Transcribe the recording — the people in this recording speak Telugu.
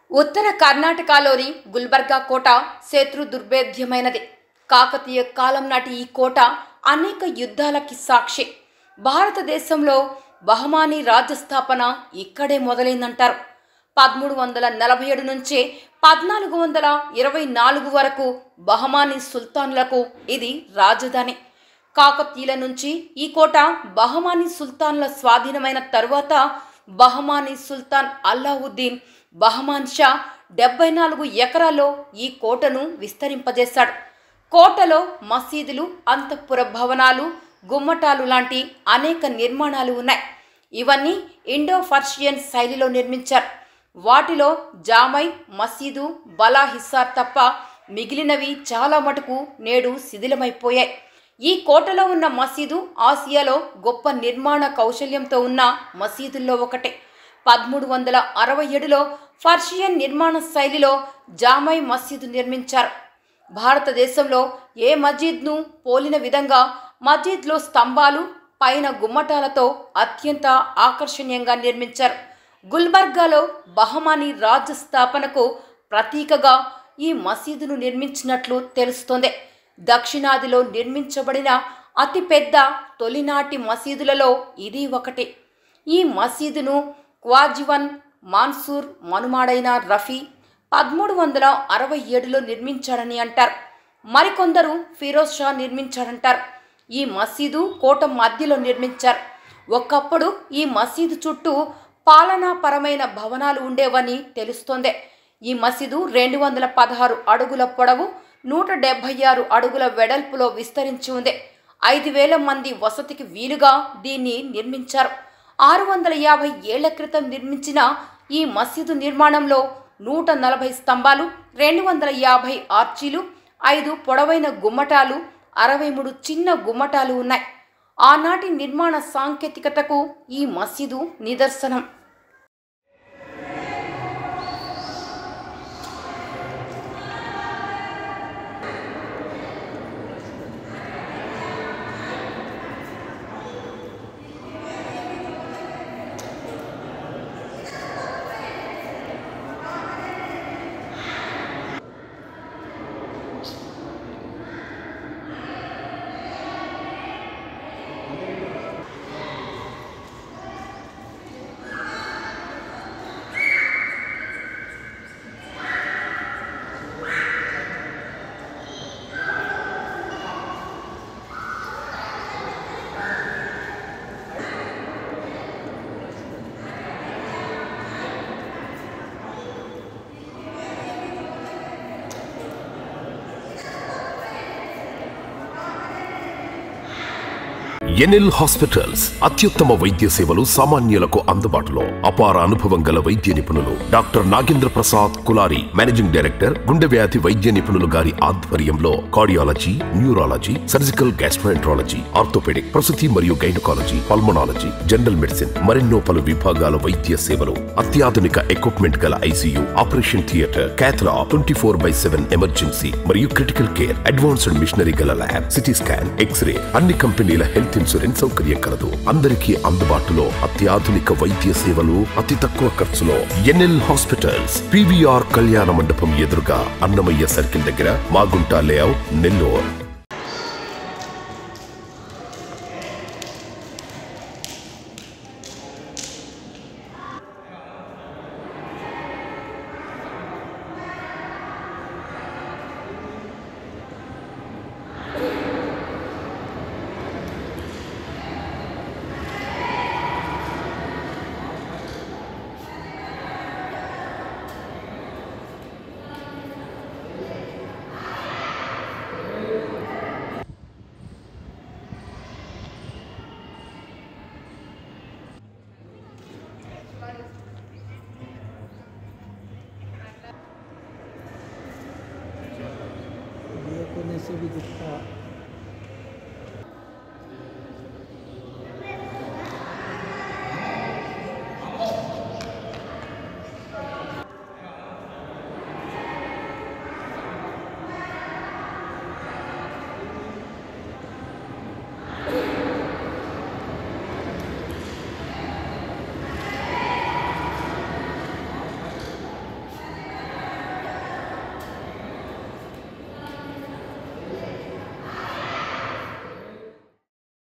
ఉత్తర కర్ణాటకలోని గుల్బర్గా కోట శత్రు దుర్భేద్యమైనది. కాకతీయ కాలం నాటి ఈ కోట అనేక యుద్ధాలకి సాక్షి. భారతదేశంలో బహమానీ రాజ్యస్థాపన ఇక్కడే మొదలైందంటారు. 1347 నుంచి 1424 వరకు బహమానీ సుల్తాన్లకు ఇది రాజధాని. కాకతీయుల నుంచి ఈ కోట బహమానీ సుల్తాన్ల స్వాధీనమైన తరువాత బహమానీ సుల్తాన్ అల్లావుద్దీన్ బహమాన్ షా 74 ఎకరాల్లో ఈ కోటను విస్తరింపజేశాడు. కోటలో మసీదులు, అంతఃపుర భవనాలు, గుమ్మటాలు లాంటి అనేక నిర్మాణాలు ఉన్నాయి. ఇవన్నీ ఇండో పర్షియన్ శైలిలో నిర్మించారు. వాటిలో జామై మసీదు, బలా హిస్సార్ తప్ప మిగిలినవి చాలా మటుకు నేడు శిథిలమైపోయాయి. ఈ కోటలో ఉన్న మసీదు ఆసియాలో గొప్ప నిర్మాణ కౌశల్యంతో ఉన్న మసీదుల్లో ఒకటే. 1367లో పర్షియన్ నిర్మాణ శైలిలో జామై మసీదు నిర్మించారు. భారతదేశంలో ఏ మస్జిద్ను పోలిన విధంగా మస్జిద్లో స్తంభాలు, పైన గుమ్మటాలతో అత్యంత ఆకర్షణీయంగా నిర్మించారు. గుల్బర్గాలో బహమానీ రాజ్య స్థాపనకు ప్రతీకగా ఈ మసీదును నిర్మించినట్లు తెలుస్తోంది. దక్షిణాదిలో నిర్మించబడిన అతిపెద్ద తొలినాటి మసీదులలో ఇది ఒకటి. ఈ మసీదును క్వాజ్వన్ మాన్సూర్ మనుమాడైన రఫీ 1367లో నిర్మించాడని అంటారు. మరికొందరు ఫిరోజ్ షా నిర్మించాడంటారు. ఈ మసీదు కోట మధ్యలో నిర్మించారు. ఒకప్పుడు ఈ మసీదు చుట్టూ పాలనాపరమైన భవనాలు ఉండేవని తెలుస్తోంది. ఈ మసీదు 216 అడుగుల పొడవు, 176 అడుగుల వెడల్పులో విస్తరించి ఉంది. 5000 మంది వసతికి వీలుగా దీన్ని నిర్మించారు. 650 ఏళ్ల క్రితం నిర్మించిన ఈ మసీదు నిర్మాణంలో 140 స్తంభాలు, 250 ఆర్చీలు, 5 పొడవైన గుమ్మటాలు, 63 చిన్న గుమ్మటాలు ఉన్నాయి. ఆనాటి నిర్మాణ సాంకేతికతకు ఈ మసీదు నిదర్శనం. ఎన్ఎల్ హాస్పిటల్స్ అత్యుత్తమ వైద్య సేవలు సామాన్యులకు అందుబాటులో. అపార అనుభవం గల వైద్య నిపుణులు doctor Nagendra Prasad Kulari, managing director, గుండె వ్యాధి వైద్య నిపుణులు గారి ఆధ్వర్యంలో cardiology, neurology, surgical gastroenterology, orthopaedic, ప్రసూతి మరియు గైనకాలజీ, పల్మనాలజీ, జనరల్ మెడిసిన్ మరెన్నో పలు విభాగాల వైద్య సేవలు. అత్యాధునిక ఎక్విప్మెంట్ గల ICU, operation theatre, cath lab, 24/7 emergency మరియు క్రిటికల్ కేర్, అడ్వాన్స్డ్ మిషనరీ గల ల్యాబ్, సిటీ స్కాన్, ఎక్స్రే, అన్ని కంపెనీల హెల్త్ ఇన్సూరెన్స్ సౌకర్యం కలదు. అందరికీ అందుబాటులో అత్యాధునిక వైద్య సేవలు అతి తక్కువ ఖర్చులో. ఎన్ఎల్ హాస్పిటల్స్, పివిఆర్ కళ్యాణ మండపం ఎదురుగా, అన్నమయ్య సర్కిల్ దగ్గర, మాగుంట లేఅవుట్, నెల్లూరు. से भी दिखता